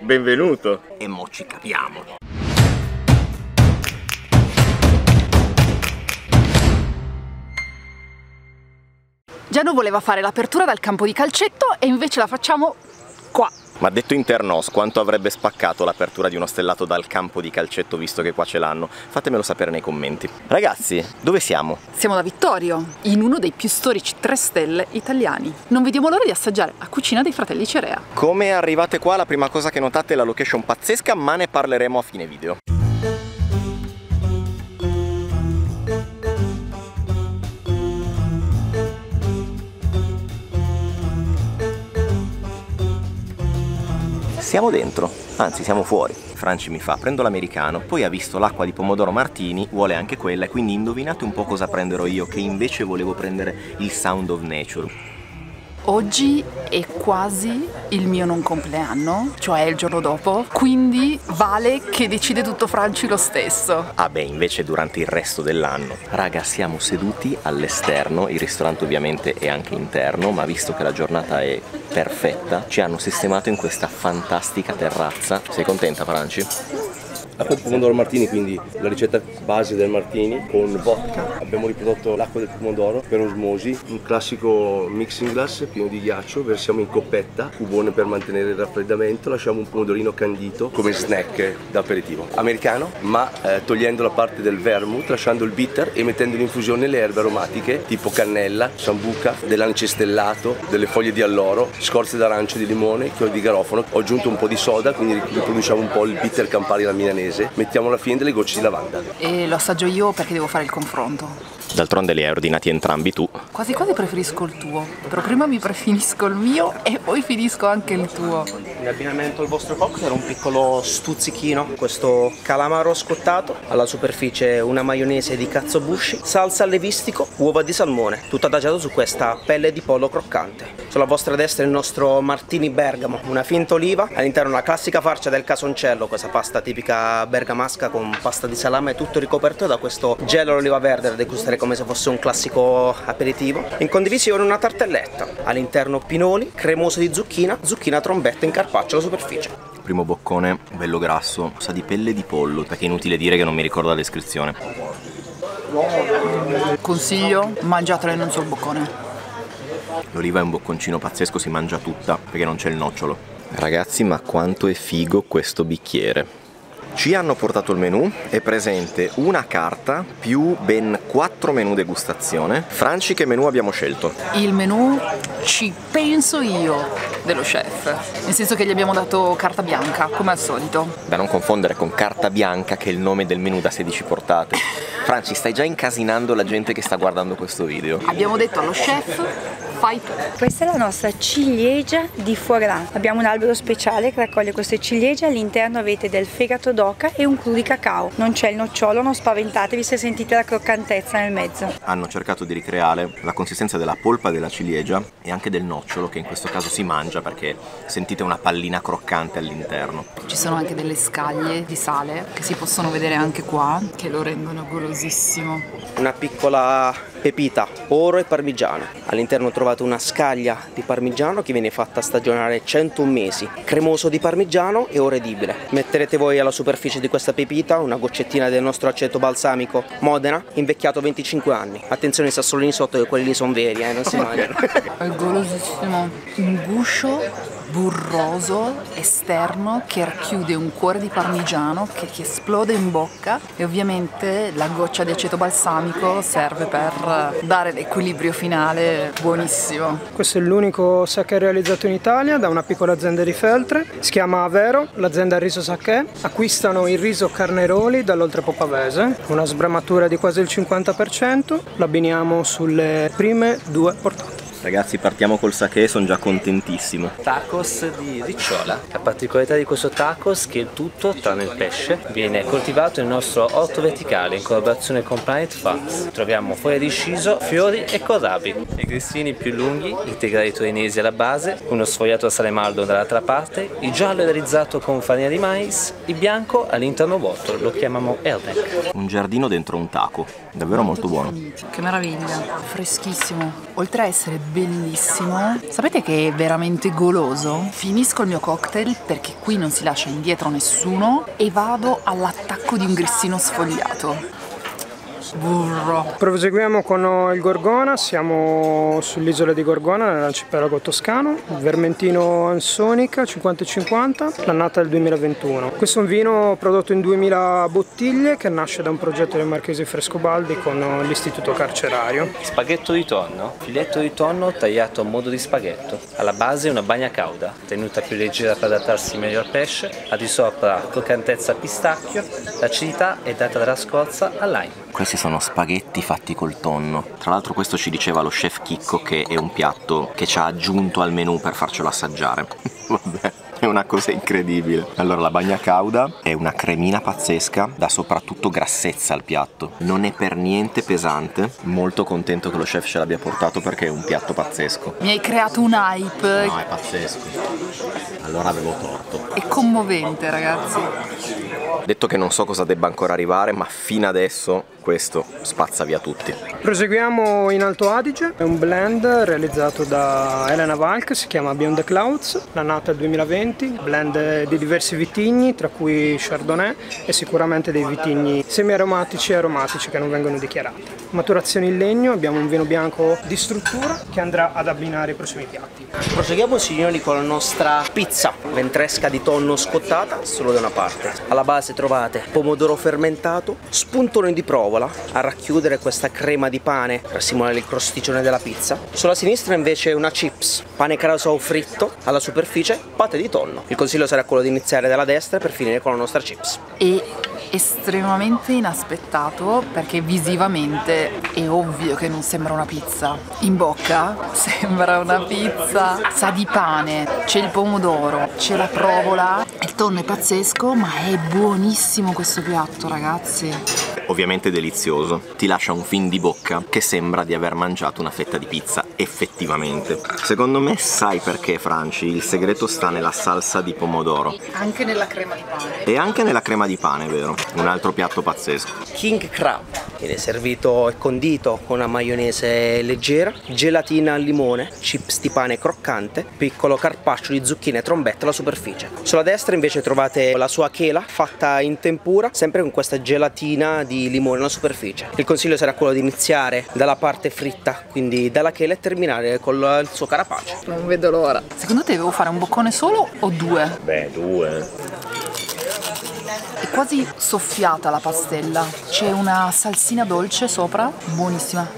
benvenuto. E mo ci capiamo. Gianno voleva fare l'apertura dal campo di calcetto e invece la facciamo qua. Ma detto internos, quanto avrebbe spaccato l'apertura di uno stellato dal campo di calcetto, visto che qua ce l'hanno? Fatemelo sapere nei commenti. Ragazzi, dove siamo? Siamo da Vittorio, in uno dei più storici 3 stelle italiani. Non vediamo l'ora di assaggiare la cucina dei fratelli Cerea. Come arrivate qua, la prima cosa che notate è la location pazzesca, ma ne parleremo a fine video. Siamo dentro, anzi siamo fuori. Franci mi fa, prendo l'americano, poi ha visto l'acqua di pomodoro Martini, vuole anche quella e quindi indovinate un po' cosa prenderò io, che invece volevo prendere il Sound of Nature. Oggi è quasi il mio non compleanno, cioè il giorno dopo, quindi vale che decide tutto Franci lo stesso. Ah beh, invece durante il resto dell'anno. Raga, siamo seduti all'esterno, il ristorante ovviamente è anche interno, ma visto che la giornata è perfetta, ci hanno sistemato in questa fantastica terrazza. Sei contenta, Franci? Acqua di pomodoro Martini, quindi la ricetta base del Martini con vodka. Abbiamo riprodotto l'acqua del pomodoro per osmosi, un classico mixing glass pieno di ghiaccio, versiamo in coppetta, cubone per mantenere il raffreddamento, lasciamo un pomodorino candito come snack da aperitivo. Americano, ma togliendo la parte del vermouth, lasciando il bitter e mettendo in infusione le erbe aromatiche tipo cannella, sambuca, dell'anice stellato, delle foglie di alloro, scorze d'arancia, di limone, chiodi di garofano. Ho aggiunto un po' di soda, quindi riproduciamo un po' il bitter Campari alla milanese. Mettiamo alla fine delle gocce di lavanda. E lo assaggio io perché devo fare il confronto. D'altronde li hai ordinati entrambi tu. Quasi quasi preferisco il tuo, però prima mi preferisco il mio e poi finisco anche il tuo. In abbinamento al vostro cocktail un piccolo stuzzichino, questo calamaro scottato, alla superficie una maionese di katsuobushi, salsa al levistico, uova di salmone, tutto adagiato su questa pelle di pollo croccante. Sulla vostra destra il nostro Martini Bergamo, una finta oliva, all'interno una classica farcia del casoncello, questa pasta tipica bergamasca con pasta di salame, tutto ricoperto da questo gelo all'oliva verde da degustare come se fosse un classico aperitivo. In condivisione una tartelletta, all'interno pinoli, cremoso di zucchina, zucchina trombetta in carpaccio alla superficie. Primo boccone, bello grasso, sa di pelle di pollo, perché è inutile dire che non mi ricordo la descrizione. Consiglio, mangiatela in un solo boccone. L'oliva è un bocconcino pazzesco, si mangia tutta, perché non c'è il nocciolo. Ragazzi, ma quanto è figo questo bicchiere. Ci hanno portato il menù, è presente una carta più ben 4 menù degustazione. Franci, che menù abbiamo scelto? Il menù ci penso io dello chef, nel senso che gli abbiamo dato carta bianca, come al solito. Da non confondere con carta bianca, che è il nome del menù da 16 portate. Franci, stai già incasinando la gente che sta guardando questo video. Abbiamo detto allo chef, fai tu. Questa è la nostra ciliegia di foie gras. Abbiamo un albero speciale che raccoglie queste ciliegie, all'interno avete del fegato d'oca e un clou di cacao. Non c'è il nocciolo, non spaventatevi se sentite la croccantezza nel mezzo. Hanno cercato di ricreare la consistenza della polpa della ciliegia e anche del nocciolo, che in questo caso si mangia perché sentite una pallina croccante all'interno. Ci sono anche delle scaglie di sale che si possono vedere anche qua, che lo rendono golosissimo. Una piccola pepita, oro e parmigiano. All'interno trovate una scaglia di parmigiano che viene fatta stagionare 101 mesi, cremoso di parmigiano e oro edibile. Metterete voi alla superficie di questa pepita una goccettina del nostro aceto balsamico Modena, invecchiato 25 anni. Attenzione ai sassolini sotto, che quelli lì sono veri, non si mangiano. È golosissimo. Un guscio burroso esterno che racchiude un cuore di parmigiano che ti esplode in bocca e ovviamente la goccia di aceto balsamico serve per dare l'equilibrio finale buonissimo. Questo è l'unico sake realizzato in Italia da una piccola azienda di Feltre, si chiama Avero, l'azienda Riso Sake. Acquistano il riso Carneroli dall'Oltrepo Pavese, una sbramatura di quasi il 50%, l'abbiniamo sulle prime 2 portate. Ragazzi, partiamo col sake, sono già contentissimo. Tacos di ricciola. La particolarità di questo tacos è che il tutto, tranne il pesce, viene coltivato nel nostro orto verticale in collaborazione con Planet Farms. Troviamo foglie di sciso, fiori e kohlrabi. I grissini più lunghi, integrali torinesi alla base, uno sfogliato a sale maldo dall'altra parte, il giallo è realizzato con farina di mais, il bianco all'interno vuoto, lo chiamiamo Erdek. Un giardino dentro un taco, davvero molto buono. Che meraviglia, freschissimo. Oltre a essere bellissimo. Sapete che è veramente goloso? Finisco il mio cocktail perché qui non si lascia indietro nessuno e vado all'attacco di un grissino sfogliato. Burro. Proseguiamo con il Gorgona, siamo sull'isola di Gorgona nell'arcipelago toscano, Vermentino Ansonica 50-50, l'annata del 2021. Questo è un vino prodotto in 2000 bottiglie che nasce da un progetto del Marchese Frescobaldi con l'istituto carcerario. Spaghetto di tonno, filetto di tonno tagliato a modo di spaghetto, alla base una bagna cauda, tenuta più leggera per adattarsi meglio al pesce, al di sopra croccantezza pistacchio, l'acidità è data dalla scorza al lime. Questi sono spaghetti fatti col tonno. Tra l'altro questo ci diceva lo chef Chicco che è un piatto che ci ha aggiunto al menù per farcelo assaggiare. Vabbè, è una cosa incredibile. Allora la bagna cauda è una cremina pazzesca, dà soprattutto grassezza al piatto. Non è per niente pesante. Molto contento che lo chef ce l'abbia portato perché è un piatto pazzesco. Mi hai creato un hype. No, è pazzesco. Allora avevo torto. È commovente, ragazzi. Detto che non so cosa debba ancora arrivare, ma fino adesso questo spazza via tutti. Proseguiamo in Alto Adige, è un blend realizzato da Elena Valk, si chiama Beyond the Clouds, l'annata del 2020, blend di diversi vitigni, tra cui Chardonnay e sicuramente dei vitigni semi-aromatici e aromatici che non vengono dichiarati. Maturazione in legno, abbiamo un vino bianco di struttura che andrà ad abbinare i prossimi piatti. Proseguiamo signori con la nostra pizza ventresca di tonno scottata, solo da una parte. Alla base trovate pomodoro fermentato, spuntone di provola a racchiudere questa crema di pane per simulare il crosticcione della pizza. Sulla sinistra invece una chips, pane carasau fritto, alla superficie pate di tonno. Il consiglio sarà quello di iniziare dalla destra per finire con la nostra chips. E estremamente inaspettato perché visivamente è ovvio che non sembra una pizza. In bocca sembra una pizza, sa di pane, c'è il pomodoro, c'è la provola, il tonno è pazzesco ma è buonissimo questo piatto, ragazzi. Ovviamente delizioso, ti lascia un fin di bocca che sembra di aver mangiato una fetta di pizza, effettivamente. Secondo me sai perché, Franci, il segreto sta nella salsa di pomodoro. Anche nella crema di pane. E anche nella crema di pane, vero? Un altro piatto pazzesco. King Crab viene servito e condito con una maionese leggera, gelatina al limone, chips di pane croccante, piccolo carpaccio di zucchine e trombetta alla superficie. Sulla destra invece trovate la sua chela fatta in tempura, sempre con questa gelatina di limone alla superficie. Il consiglio sarà quello di iniziare dalla parte fritta, quindi dalla chela, e terminare con il suo carapace. Non vedo l'ora. Secondo te devo fare un boccone solo o due? Beh, due. È quasi soffiata la pastella, c'è una salsina dolce sopra, buonissima.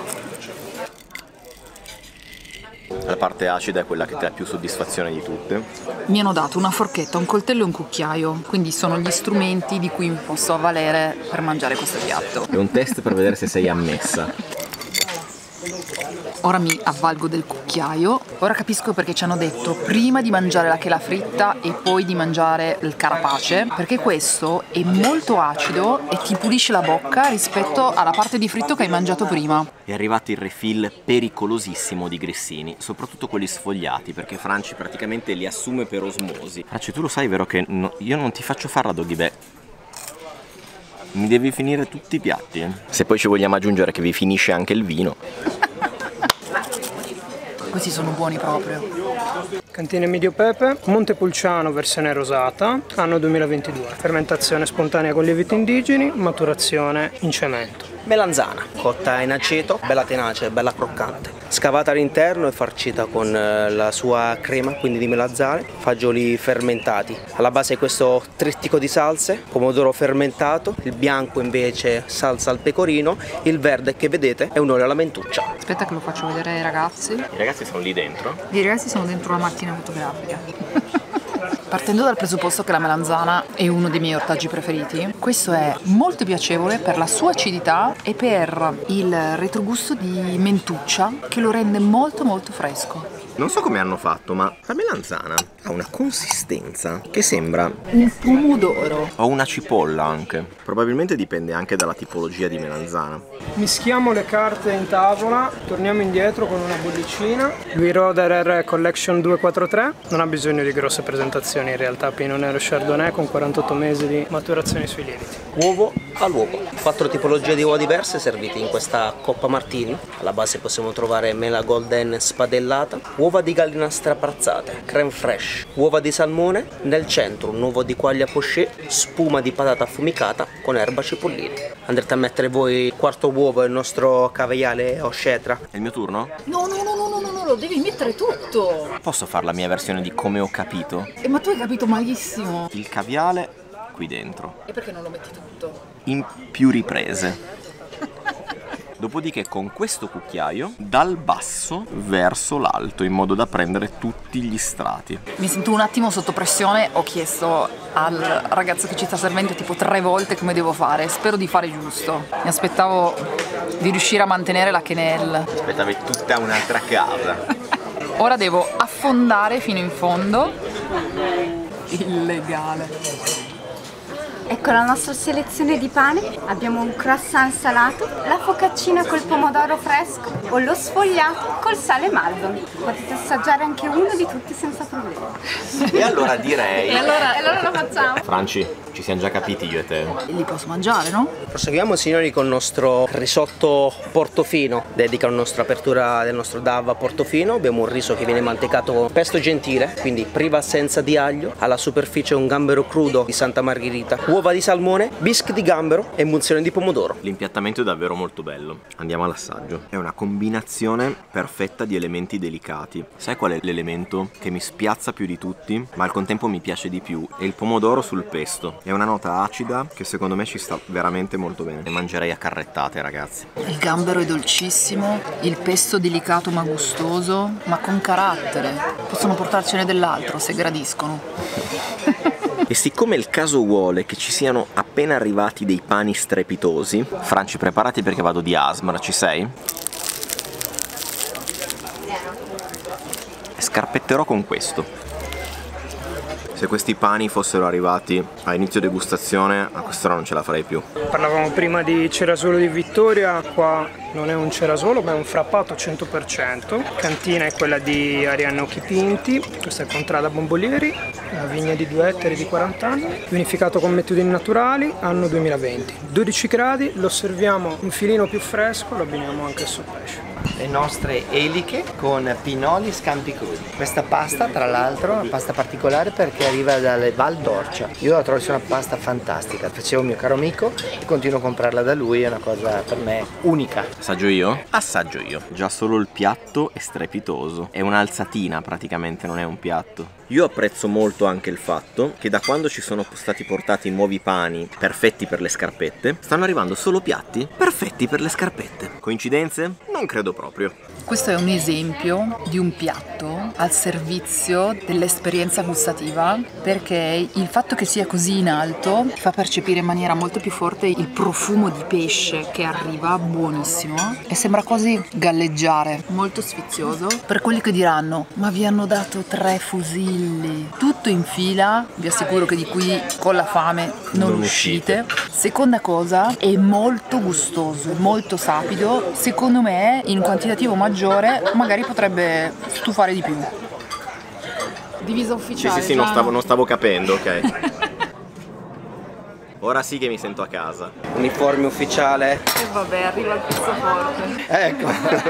La parte acida è quella che ti dà più soddisfazione di tutte. Mi hanno dato una forchetta, un coltello e un cucchiaio, quindi sono gli strumenti di cui mi posso avvalere per mangiare questo piatto. È un test per vedere se sei ammessa. Ora mi avvalgo del cucchiaio, ora capisco perché ci hanno detto prima di mangiare la chela fritta e poi di mangiare il carapace, perché questo è molto acido e ti pulisce la bocca rispetto alla parte di fritto che hai mangiato prima. È arrivato il refill pericolosissimo di grissini, soprattutto quelli sfogliati, perché Franci praticamente li assume per osmosi. Franci, tu lo sai, vero, che io non ti faccio fare la doggy bag. Mi devi finire tutti i piatti. Se poi ci vogliamo aggiungere che vi finisce anche il vino. Questi sono buoni proprio. Cantine Medio Pepe, Montepulciano versione rosata, anno 2022. Fermentazione spontanea con lieviti indigeni, maturazione in cemento. Melanzana, cotta in aceto, bella tenace, bella croccante. Scavata all'interno e farcita con la sua crema, quindi di melanzane, fagioli fermentati. Alla base questo trittico di salse, pomodoro fermentato, il bianco invece salsa al pecorino, il verde che vedete è un olio alla mentuccia. Aspetta che lo faccio vedere ai ragazzi. I ragazzi sono lì dentro? I ragazzi sono dentro la macchina fotografica. Partendo dal presupposto che la melanzana è uno dei miei ortaggi preferiti, questo è molto piacevole per la sua acidità e per il retrogusto di mentuccia che lo rende molto molto fresco. Non so come hanno fatto, ma la melanzana ha una consistenza che sembra un pomodoro. o una cipolla anche. Probabilmente dipende anche dalla tipologia di melanzana. Mischiamo le carte in tavola, torniamo indietro con una bollicina. Louis Roeder R Collection 243, non ha bisogno di grosse presentazioni in realtà, Pinot Nero Chardonnay con 48 mesi di maturazione sui lieviti. Uovo all'uovo. 4 tipologie di uova diverse servite in questa coppa martini. Alla base possiamo trovare mela golden spadellata, uova di gallina strapazzate, creme fraiche, uova di salmone, nel centro un uovo di quaglia poché, spuma di patata affumicata con erba cipollina. Andrete a mettere voi il quarto uovo del nostro caviale o scetra. È il mio turno? No, lo devi mettere tutto. Posso fare la mia versione di come ho capito? Ma tu hai capito malissimo. Il caviale qui dentro. E perché non lo metti tutto? In più riprese. Dopodiché con questo cucchiaio dal basso verso l'alto in modo da prendere tutti gli strati. Mi sento un attimo sotto pressione, ho chiesto al ragazzo che ci sta servendo tipo 3 volte come devo fare, spero di fare giusto. Mi aspettavo di riuscire a mantenere la quenelle. Aspettavi tutta un'altra casa. Ora devo affondare fino in fondo. Illegale. Ecco la nostra selezione di pane, abbiamo un croissant salato, la focaccina col pomodoro fresco o lo sfogliato col sale Maldon. Potete assaggiare anche uno di tutti senza problemi. E allora direi... E allora lo facciamo. Franci, ci siamo già capiti io e te. Li posso mangiare, no? Proseguiamo signori con il nostro risotto Portofino, dedica la nostra apertura del nostro DAV a Portofino. Abbiamo un riso che viene mantecato con pesto gentile, quindi priva assenza di aglio, alla superficie un gambero crudo di Santa Margherita, uova di salmone, bischi di gambero e emulsione di pomodoro. L'impiattamento è davvero molto bello. Andiamo all'assaggio. È una combinazione perfetta di elementi delicati. Sai qual è l'elemento che mi spiazza più di tutti, ma al contempo mi piace di più? È il pomodoro sul pesto. È una nota acida che secondo me ci sta veramente molto bene. Ne mangerei a carrettate, ragazzi. Il gambero è dolcissimo, il pesto delicato ma gustoso, ma con carattere. Possono portarcene dell'altro se gradiscono. E siccome il caso vuole che ci siano appena arrivati dei pani strepitosi, Franci, preparati perché vado di ASMR, ci sei? E scarpetterò con questo. Se questi pani fossero arrivati a inizio degustazione, a quest'ora non ce la farei più. Parlavamo prima di cerasolo di Vittoria, qua non è un cerasolo ma è un frappato 100%. Cantina è quella di Arianna Occhipinti, questa è Contrada Bombolieri, una vigna di 2 ettari di 40 anni, vinificato con metodi naturali, anno 2020. 12 gradi, lo serviamo un filino più fresco, lo abbiniamo anche sul pesce. Le nostre eliche con pinoli scampi crudi. Questa pasta tra l'altro è una pasta particolare perché arriva dalle Val d'Orcia. Io la trovo essere una pasta fantastica, facevo un mio caro amico e continuo a comprarla da lui, è una cosa per me unica. Assaggio io? Assaggio io. Già solo il piatto è strepitoso, è un'alzatina praticamente, non è un piatto. Io apprezzo molto anche il fatto che da quando ci sono stati portati nuovi pani perfetti per le scarpette, stanno arrivando solo piatti perfetti per le scarpette. Coincidenze? Non credo proprio. Questo è un esempio di un piatto al servizio dell'esperienza gustativa, perché il fatto che sia così in alto fa percepire in maniera molto più forte il profumo di pesce che arriva, buonissimo, e sembra quasi galleggiare, molto sfizioso. Per quelli che diranno, ma vi hanno dato 3 fusilli, tutto in fila, vi assicuro che di qui con la fame non uscite. Seconda cosa, è molto gustoso, molto sapido, secondo me in quantitativo maggiore magari potrebbe stufare di più. Divisa ufficiale. Sì, non stavo capendo, ok. Ora sì che mi sento a casa. Uniforme ufficiale. E vabbè, arriva il pezzo forte. Ecco.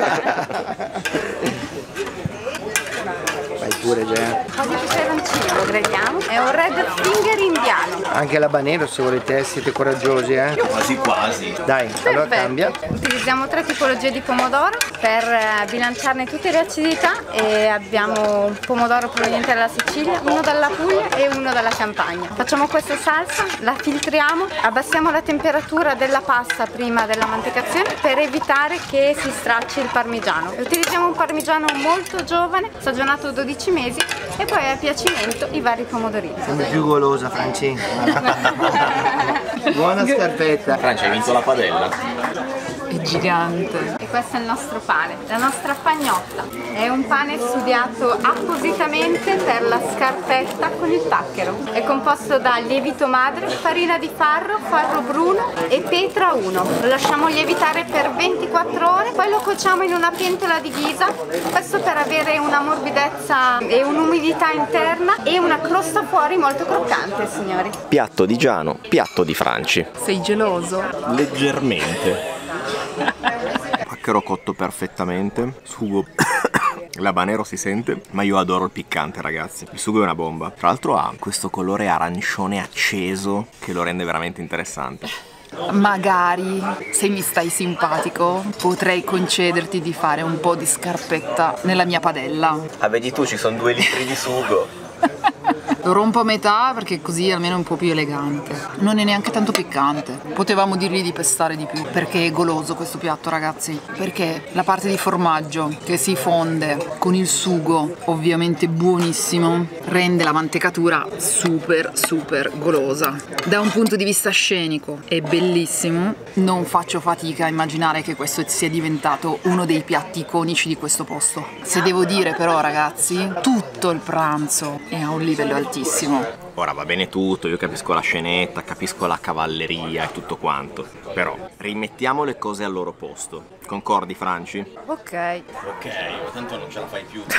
Vai pure già. Oggi peperoncino lo gradiamo, è un red finger indiano. Anche l'habanero se volete, siete coraggiosi, eh? Quasi quasi. Dai, allora cambia. Utilizziamo 3 tipologie di pomodoro per bilanciarne tutte le acidità e abbiamo un pomodoro proveniente dalla Sicilia, uno dalla Puglia e uno dalla Campania. Facciamo questa salsa, la filtriamo, abbassiamo la temperatura della pasta prima della mantecazione per evitare che si stracci il parmigiano. Utilizziamo un parmigiano molto giovane, stagionato 12 mesi e poi a piacimento i vari pomodorini. Sembri più golosa, Franci. Buona scarpetta. Francia, hai vinto la padella. È gigante. E questo è il nostro pane, la nostra pagnotta. È un pane studiato appositamente per la scarpetta con il tacchero. È composto da lievito madre, farina di farro, farro bruno e petra 1. Lo lasciamo lievitare per 24 ore, poi lo cuociamo in una pentola di ghisa, questo per avere una morbidezza e un'umidità interna e una crosta fuori molto croccante, signori. Piatto di Giano, piatto di Franci. Sei geloso? Leggermente. Pacchero cotto perfettamente, sugo l'habanero si sente, ma io adoro il piccante, ragazzi. Il sugo è una bomba. Tra l'altro ha questo colore arancione acceso che lo rende veramente interessante. Magari, se mi stai simpatico, potrei concederti di fare un po' di scarpetta nella mia padella. Ah, vedi tu, ci sono 2 litri di sugo. Lo rompo a metà perché così almeno è un po' più elegante. Non è neanche tanto piccante. Potevamo dirgli di pestare di più. Perché è goloso questo piatto, ragazzi. Perché la parte di formaggio che si fonde con il sugo, ovviamente buonissimo, rende la mantecatura super super golosa. Da un punto di vista scenico è bellissimo. Non faccio fatica a immaginare che questo sia diventato uno dei piatti iconici di questo posto. Se devo dire però, ragazzi, tutto il pranzo è a un livello altissimo. Ora va bene tutto, io capisco la scenetta, capisco la cavalleria e tutto quanto, però rimettiamo le cose al loro posto. Concordi, Franci? Ok. Ok, tanto non ce la fai più.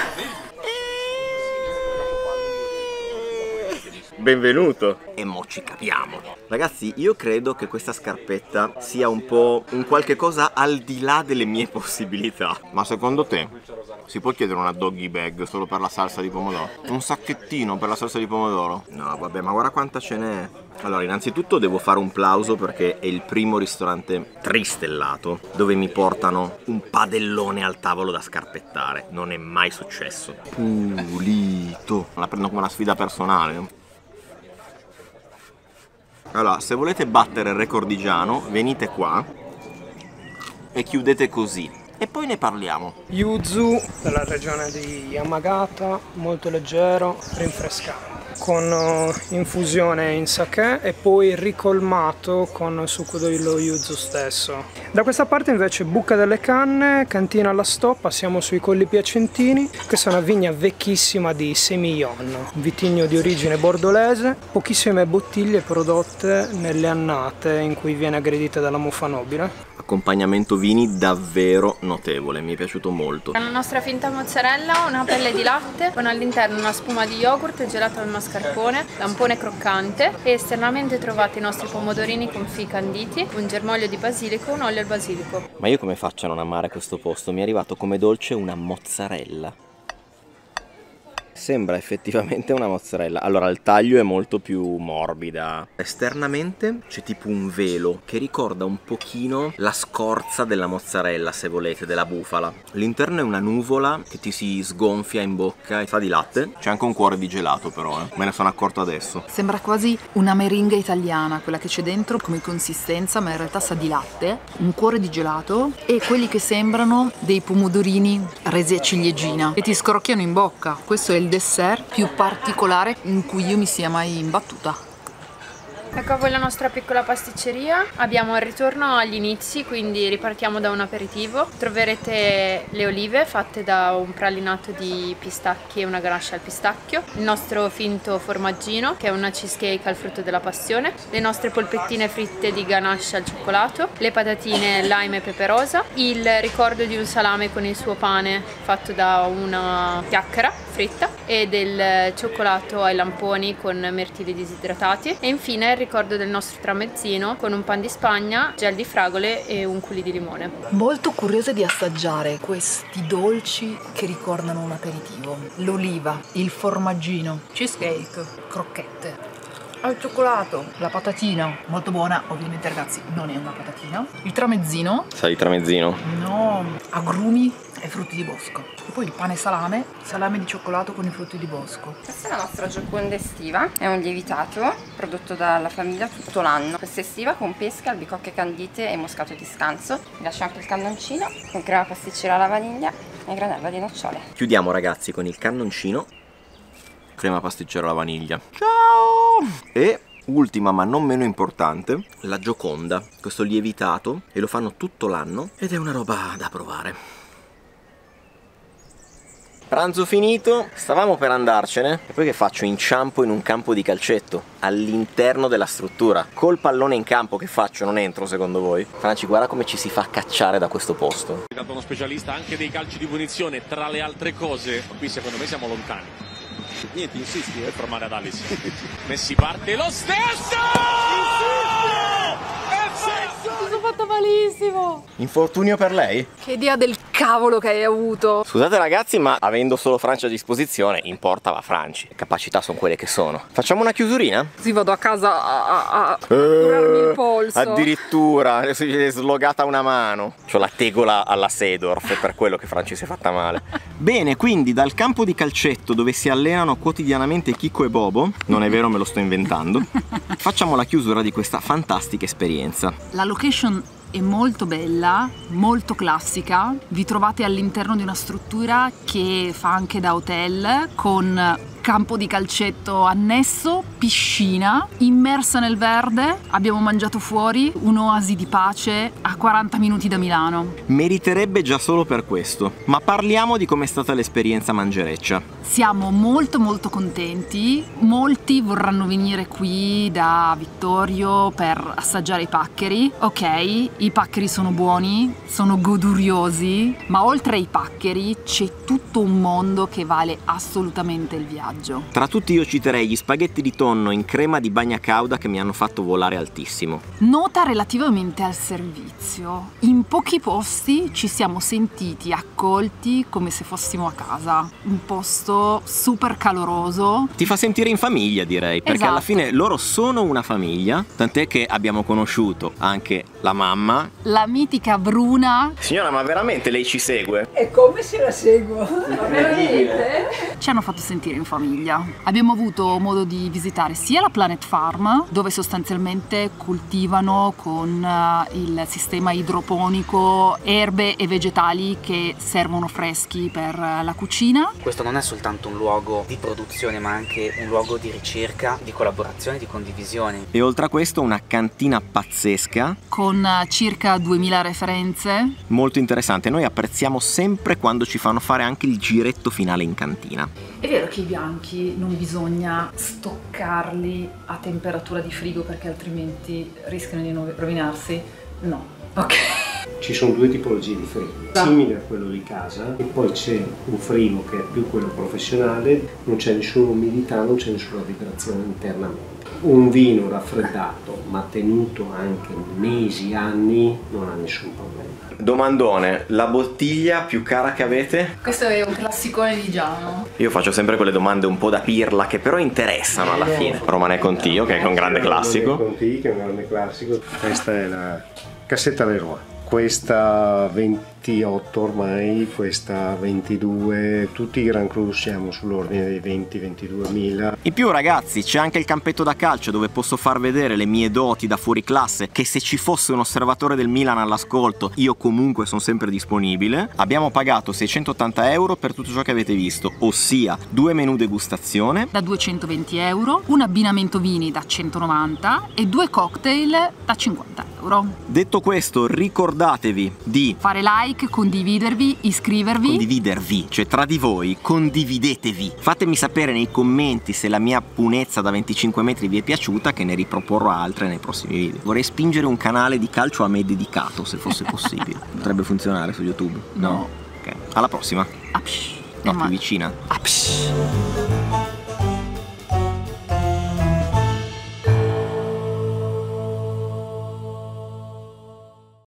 Benvenuto! E mo ci capiamo. Ragazzi, io credo che questa scarpetta sia un po' un qualche cosa al di là delle mie possibilità. Ma secondo te si può chiedere una doggy bag solo per la salsa di pomodoro? Un sacchettino per la salsa di pomodoro? No, vabbè, ma guarda quanta ce n'è. Allora, innanzitutto devo fare un plauso perché è il primo ristorante tristellato dove mi portano un padellone al tavolo da scarpettare. Non è mai successo. Pulito. La prendo come una sfida personale. Allora, se volete battere il record di Giano, venite qua e chiudete così. E poi ne parliamo. Yuzu della regione di Yamagata, molto leggero, rinfrescante, con infusione in sake e poi ricolmato con succo dello yuzu stesso. Da questa parte invece Bucca delle Canne, cantina alla stoppa, siamo sui Colli Piacentini. Questa è una vigna vecchissima di Semillon, un vitigno di origine bordolese, pochissime bottiglie prodotte nelle annate in cui viene aggredita dalla muffa nobile. Accompagnamento vini davvero notevole, mi è piaciuto molto. La nostra finta mozzarella, una pelle di latte con all'interno una spuma di yogurt gelata al mascarpone, lampone croccante e esternamente trovate i nostri pomodorini confit canditi, un germoglio di basilico, un olio al basilico. Ma io come faccio a non amare questo posto? Mi è arrivato come dolce una mozzarella. Sembra effettivamente una mozzarella. Allora, il taglio è molto più morbida. Esternamente c'è tipo un velo che ricorda un pochino la scorza della mozzarella, se volete, della bufala. L'interno è una nuvola che ti si sgonfia in bocca e sa di latte. C'è anche un cuore di gelato però, me ne sono accorto adesso. Sembra quasi una meringa italiana, quella che c'è dentro come consistenza, ma in realtà sa di latte, un cuore di gelato e quelli che sembrano dei pomodorini resi a ciliegina e ti scrocchiano in bocca. Questo è il dessert più particolare in cui io mi sia mai imbattuta. Ecco a voi la nostra piccola pasticceria. Abbiamo il ritorno agli inizi, quindi ripartiamo da un aperitivo. Troverete le olive fatte da un pralinato di pistacchi e una ganache al pistacchio, il nostro finto formaggino che è una cheesecake al frutto della passione, le nostre polpettine fritte di ganache al cioccolato, le patatine lime e pepe rosa, il ricordo di un salame con il suo pane fatto da una chiacchiera fritta e del cioccolato ai lamponi con mirtilli disidratati e infine il ricordo del nostro tramezzino con un pan di Spagna, gel di fragole e un coulis di limone. Molto curiosa di assaggiare questi dolci che ricordano un aperitivo. L'oliva, il formaggino, cheesecake, crocchette, al cioccolato, la patatina, molto buona, ovviamente ragazzi non è una patatina, il tramezzino. Sa di tramezzino? No, agrumi e frutti di bosco. E poi il pane salame di cioccolato con i frutti di bosco. Questa è la nostra gioconda estiva, è un lievitato prodotto dalla famiglia tutto l'anno. Questa estiva con pesche, albicocche candite e moscato di scanso. Vi lascio anche il cannoncino con crema pasticcera alla vaniglia e granella di nocciole. Chiudiamo ragazzi con il cannoncino, crema pasticcera alla vaniglia. Ciao! E Ultima ma non meno importante, la Gioconda, questo lievitato, e lo fanno tutto l'anno ed è una roba da provare. Pranzo finito, stavamo per andarcene e poi che faccio? Inciampo in un campo di calcetto all'interno della struttura col pallone in campo. Che faccio? Non entro secondo voi? Franci, guarda come ci si fa cacciare da questo posto. È diventato uno specialista anche dei calci di punizione, tra le altre cose. Qui secondo me siamo lontani. Niente, insisti per fermare ad Alice. Messi parte lo stesso! Mi sono fatta malissimo. Infortunio per lei? Che idea del cavolo che hai avuto. Scusate ragazzi, ma avendo solo Franci a disposizione, importa va Franci. Le capacità sono quelle che sono. Facciamo una chiusurina? Sì, vado a casa a curarmi il polso. Addirittura, adesso gli è slogata una mano. C'ho la tegola alla Seedorf, è per quello che Franci si è fatta male. Bene, quindi dal campo di calcetto dove si allenano quotidianamente Chicco e Bobo, non è vero, me lo sto inventando, facciamo la chiusura di questa fantastica esperienza. La location è molto bella, molto classica. Vi trovate all'interno di una struttura che fa anche da hotel, con campo di calcetto annesso, piscina, immersa nel verde. Abbiamo mangiato fuori, un'oasi di pace a 40 minuti da Milano. Meriterebbe già solo per questo, ma parliamo di com'è stata l'esperienza mangereccia. Siamo molto contenti, molti vorranno venire qui da Vittorio per assaggiare i paccheri. Ok, i paccheri sono buoni, sono goduriosi, ma oltre ai paccheri c'è tutto un mondo che vale assolutamente il viaggio. Tra tutti io citerei gli spaghetti di tonno in crema di bagna cauda che mi hanno fatto volare altissimo. Nota relativamente al servizio. In pochi posti ci siamo sentiti accolti come se fossimo a casa. Un posto super caloroso. Ti fa sentire in famiglia, direi, perché alla fine loro sono una famiglia, tant'è che abbiamo conosciuto anche la mamma. La mitica Bruna. Signora, ma veramente lei ci segue? E come se la seguo? Ma veramente? Ci hanno fatto sentire in famiglia. Abbiamo avuto modo di visitare sia la Planet Farm, dove sostanzialmente coltivano con il sistema idroponico erbe e vegetali che servono freschi per la cucina. Questo non è soltanto un luogo di produzione, ma anche un luogo di ricerca, di collaborazione, di condivisione. E oltre a questo una cantina pazzesca con circa 2000 referenze. Molto interessante, noi apprezziamo sempre quando ci fanno fare anche il giretto finale in cantina. È vero che i bianchi non bisogna stoccarli a temperatura di frigo perché altrimenti rischiano di rovinarsi? No. Ok. Ci sono due tipologie di frigo, simile a quello di casa, e poi c'è un frigo che è più quello professionale, non c'è nessuna umidità, non c'è nessuna vibrazione internamente. Un vino raffreddato ma tenuto anche mesi, anni, non ha nessun problema. Domandone, la bottiglia più cara che avete? Questo è un classicone di Giano. Io faccio sempre quelle domande un po' da pirla che però interessano alla fine. Romanè Conti, che è un grande classico. Romanè Conti, che è un grande classico. Questa è la Cassetta Leroy. Questa 28 ormai, questa 22, tutti i Gran Cru siamo sull'ordine dei 20-22 mila. In più ragazzi c'è anche il campetto da calcio dove posso far vedere le mie doti da fuori classe, che se ci fosse un osservatore del Milan all'ascolto io comunque sono sempre disponibile. Abbiamo pagato 680 euro per tutto ciò che avete visto, ossia 2 menù degustazione da 220 euro, un abbinamento vini da 190 e 2 cocktail da 50 euro. Detto questo, ricordatevi di fare like, condividervi, iscrivervi. Cioè tra di voi condividetevi. Fatemi sapere nei commenti se la mia punezza da 25 metri vi è piaciuta, che ne riproporrò altre nei prossimi video. Vorrei spingere un canale di calcio a me dedicato, se fosse possibile. Potrebbe funzionare su YouTube? No? Ok, alla prossima. Apsh. No, più vicina. Apsh.